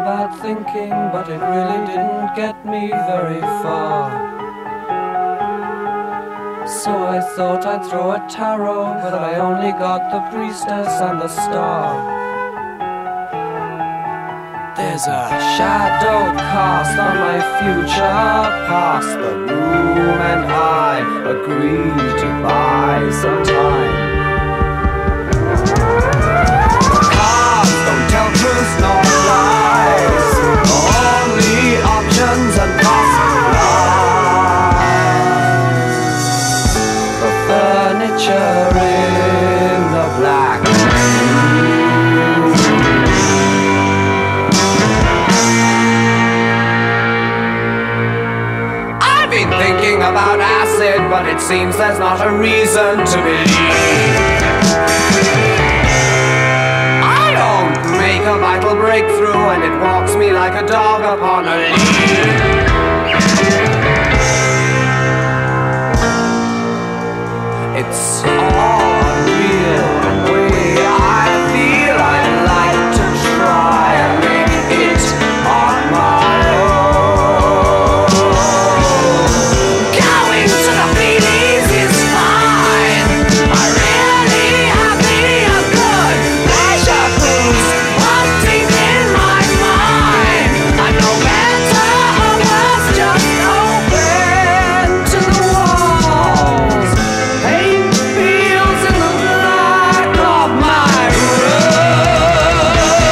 about thinking, but it really didn't get me very far. So I thought I'd throw a tarot, but I only got the priestess and the star. There's a shadow cast on my future past the room, and I agreed to buy some time. Cards don't tell truth nor lies, only options and possibilities. The furniture in the black room. I've been thinking about acid, but it seems there's not a reason to believe. I don't make a vital breakthrough, and it walks me like a dog upon a lead. It's all unreal, and the way I feel, I'd like to try and make it on my own. Going to the Baileys is fine. I really have me a good pleasure cruise, one deep in my mind. I'm no better or worse, just open to the walls. Paint feels in the black of my room.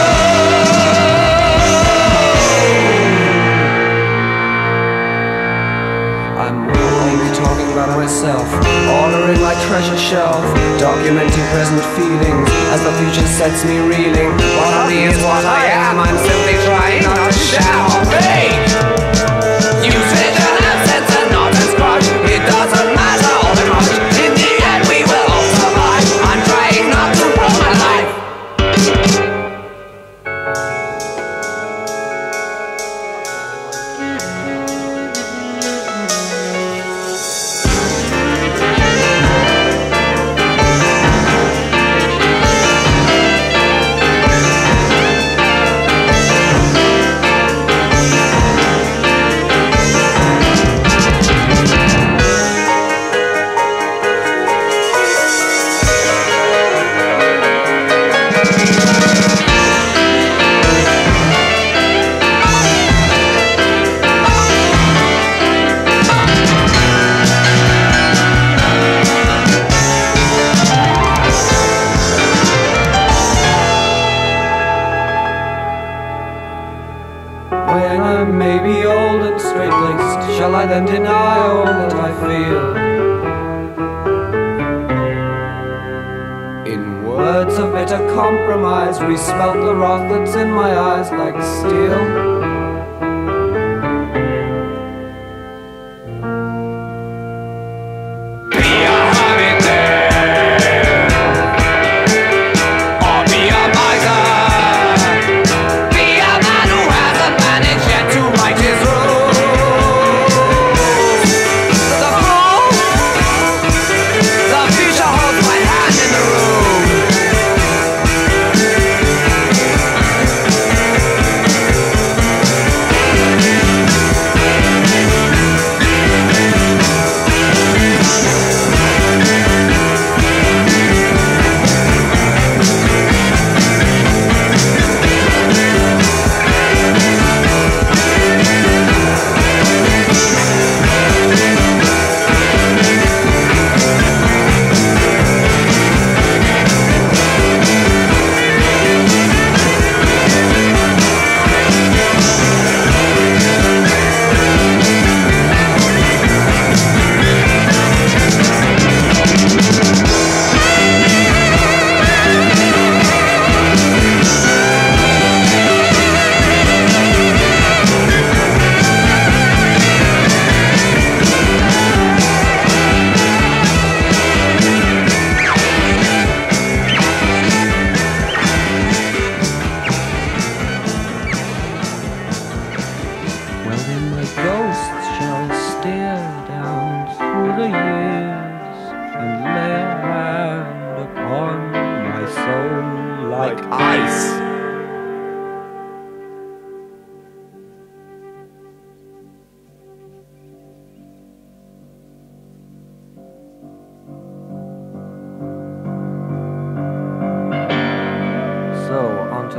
I'm only talking about myself, ordering my treasure shelf, documenting present feelings as the future sets me reeling. What I be is what I am, I'm simply trying not to sham or fake. Use vision as sense and not as crush. It doesn't matter all the much. In the end we will all survive. I'm trying not to ruin my life. When I may be old and straight-laced, shall I then deny all that I feel? In words of bitter compromise, we smelt the wrath that's in my eyes like steel.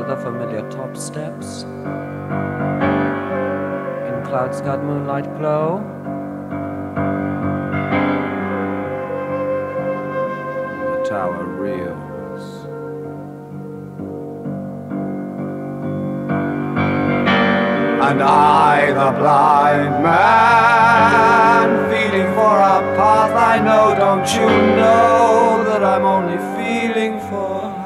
the familiar top steps. In clouds got moonlight glow. The tower reels. And I, the blind man, feeling for a path I know. Don't you know that I'm only feeling for